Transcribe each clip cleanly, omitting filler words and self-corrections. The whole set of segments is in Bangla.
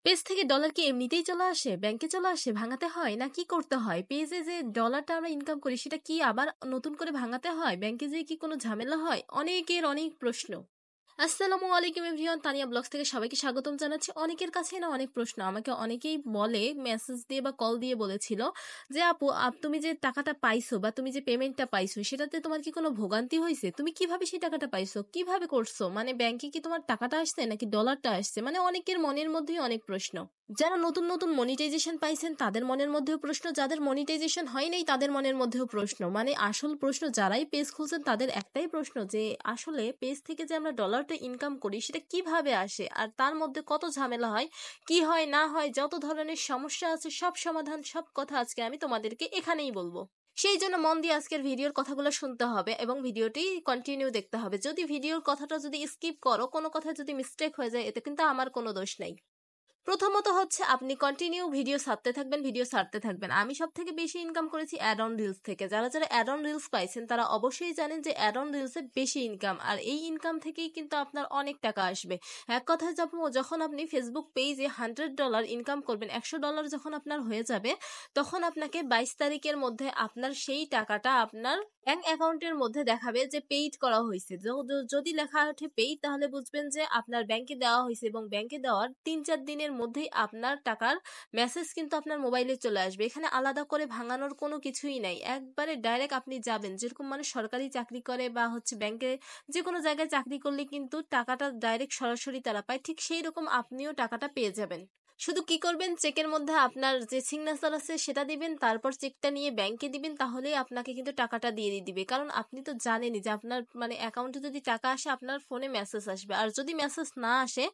পেজ থেকে ডলার কি এমনিতেই চলে আসে? ব্যাংকে চলে আসে? ভাঙাতে হয়? না কি করতে হয়? পেজে যে ডলারটা আমরা ইনকাম করি সেটা কি আবার নতুন করে ভাঙাতে হয়? ব্যাংকে যেয়ে কি কোনো ঝামেলা হয়? অনেকের অনেক প্রশ্ন। আসসালামু আলাইকুম এভরিওয়ান, তানিয়া ব্লগস থেকে সবাইকে স্বাগতম জানাচ্ছি। অনেকের কাছে না অনেক প্রশ্ন, আমাকে অনেকেই বলে, মেসেজ দিয়ে বা কল দিয়ে বলেছিল যে আপু তুমি যে টাকাটা পাইছো বা তুমি যে পেমেন্টটা পাইছো সেটাতে তোমার কি কোনো ভোগান্তি হয়েছে? তুমি কিভাবে সেই টাকাটা পাইছো, কিভাবে করছো, মানে ব্যাংকে কি তোমার টাকাটা আসছে নাকি ডলারটা আসছে? মানে অনেকের মনের মধ্যেই অনেক প্রশ্ন। যারা নতুন নতুন মনিটাইজেশন পাইছেন তাদের মনের মধ্যেও প্রশ্ন, যাদের মনিটাইজেশন হয় নাই তাদের মনের মধ্যেও প্রশ্ন। মানে আসল প্রশ্ন, যারাই পেজ খুলছেন তাদের একটাই প্রশ্ন যে আসলে পেজ থেকে যে আমরা ডলারটা ইনকাম করি সেটা কিভাবে আসে, আর তার মধ্যে কত ঝামেলা হয়, কি হয় না হয়, যত ধরনের সমস্যা আছে সব সমাধান, সব কথা আজকে আমি তোমাদেরকে এখানেই বলবো। সেই জন্য মন দিয়ে আজকের ভিডিওর কথাগুলো শুনতে হবে এবং ভিডিওটি কন্টিনিউ দেখতে হবে। যদি ভিডিওর কথাটা যদি স্কিপ করো, কোনো কথা যদি মিস্টেক হয়ে যায়, এতে কিন্তু আমার কোনো দোষ নাই। প্রথমত হচ্ছে আপনি কন্টিনিউ ভিডিও ছাড়তে থাকবেন। আমি সব থেকে বেশি ইনকাম করেছি অ্যাড অন রিলস থেকে। যারা যারা অ্যাড অন রিলস পাইছেন তারা অবশ্যই জানেন যে অ্যাড অন রিলসে বেশি ইনকাম, আর এই ইনকাম থেকেই কিন্তু আপনার অনেক টাকা আসবে। এক কথায় যখন আপনি ফেসবুক পেজে $100 ইনকাম করবেন, $100 যখন আপনার হয়ে যাবে, তখন আপনাকে 22 তারিখের মধ্যে আপনার সেই টাকাটা আপনার ব্যাংক অ্যাকাউন্টের মধ্যে দেখাবে যে পেইড করা হয়েছে। যদি লেখা ওঠে পেইড, তাহলে বুঝবেন যে আপনার ব্যাংকে দেওয়া হয়েছে, এবং ব্যাংকে দেওয়ার 3-4 দিনের মধ্যেই আপনার টাকার মেসেজ কিন্তু আপনার মোবাইলে চলে আসবে। এখানে আলাদা করে ভাঙানোর কোনো কিছুই নাই, একবারে ডাইরেক্ট আপনি যাবেন। যেরকম মানে সরকারি চাকরি করে বা হচ্ছে ব্যাংকে যে কোনো জায়গায় চাকরি করলে কিন্তু টাকাটা ডাইরেক্ট সরাসরি তারা পায়, ঠিক সেই রকম আপনিও টাকাটা পেয়ে যাবেন। শুধু কি করবেন, চেকের মধ্যে আপনার যে সিগনেচার আছে সেটা দিবেন, তারপর চেকটা নিয়ে ব্যাংকে দিবেন, তাহলেই আপনাকে কিন্তু টাকাটা দিয়ে দিবে। কারণ আপনি তো জানেনই যে আপনার মানে অ্যাকাউন্টে যদি টাকা আসে আপনার ফোনে মেসেজ আসবে, আর যদি মেসেজ না আসে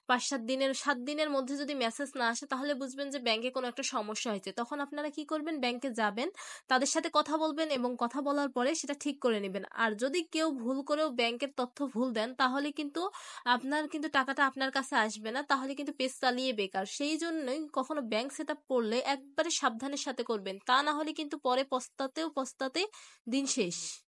7 দিনের মধ্যে যদি মেসেজ না আসে, তাহলে বুঝবেন যে ব্যাংকে কোনো একটা সমস্যা হয়েছে। তখন আপনারা কি করবেন, ব্যাংকে যাবেন, তাদের সাথে কথা বলবেন এবং কথা বলার পরে সেটা ঠিক করে নেবেন। আর যদি কেউ ভুল করেও ব্যাংকের তথ্য ভুল দেন, তাহলে কিন্তু আপনার কিন্তু টাকাটা আপনার কাছে আসবে না, তাহলে কিন্তু পেজ চালিয়ে বেকার। সেই জন্যই কখনো ব্যাংক সেট আপ করলে একবারে সাবধানের সাথে করবেন, তা না হলে কিন্তু পরে পস্তাতে দিন শেষ।